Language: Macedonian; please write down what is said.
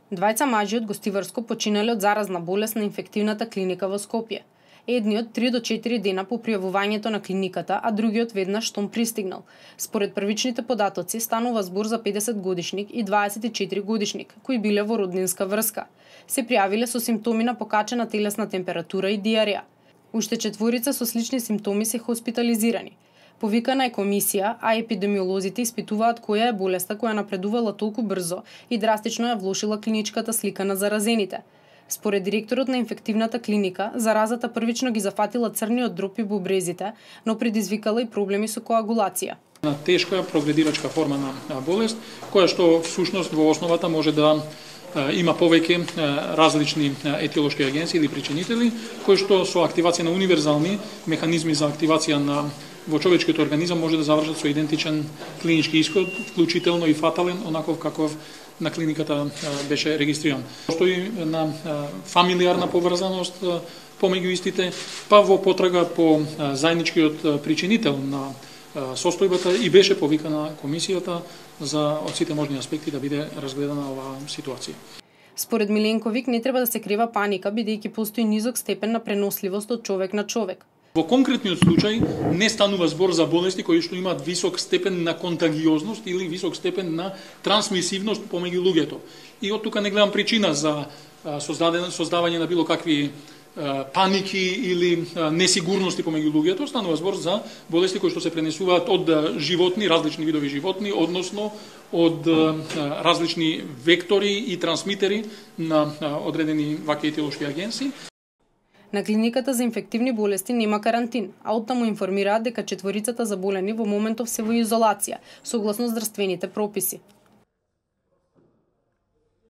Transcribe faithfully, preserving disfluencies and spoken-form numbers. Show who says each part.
Speaker 1: Двајца мажи од Гостиварско починале од заразна болест на инфективната клиника во Скопје. Едниот три до четири дена по пријавувањето на клиниката, а другиот веднаш штом пристигнал. Според првичните податоци станува збор за педесет годишник и дваесет и четири годишник, кои биле во роднинска врска. Се пријавиле со симптоми на покачена телесна температура и диареја. Уште четворица со слични симптоми се хоспитализирани. Повикана е комисија, а епидемиолозите испитуваат која е болеста која напредувала толку брзо и драстично ја влошила клиничката слика на заразените. Според директорот на инфективната клиника, заразата првично ги зафатила црниот дроб и бубрезите, но предизвикала и проблеми со коагулација.
Speaker 2: На тешка прогредирачка форма на болест, која што всушност во основата може да има повеќе различни етиолошки агенции или причинители, кои што со активација на универзални механизми за активација на во човечкиот организам може да завршат со идентичен клинички исход, вклучително и фатален, онаков каков на клиниката беше регистриран. Постои на фамилиарна поврзаност помеѓу истите, па во потрага по заедничкиот причинител на состојбата и беше повикана комисијата за од сите можни аспекти да биде разгледана оваа ситуација.
Speaker 1: Според Миленковиќ не треба да се крива паника, бидејќи постои низок степен на преносливост од човек на човек.
Speaker 2: Во конкретниот случај не станува збор за болести кои што имаат висок степен на контагиозност или висок степен на трансмисивност помеѓу луѓето. И од тука не гледам причина за создавање на било какви паники или несигурности помеѓу луѓето. Станува збор за болести кои што се пренесуваат од животни, различни видови животни, односно од различни вектори и трансмитери на одредени вакви етиолошки агенции.
Speaker 1: На клиниката за инфективни болести нема карантин, а оттаму информираат дека четворицата заболени во моментов се во изолација, согласно здравствените прописи.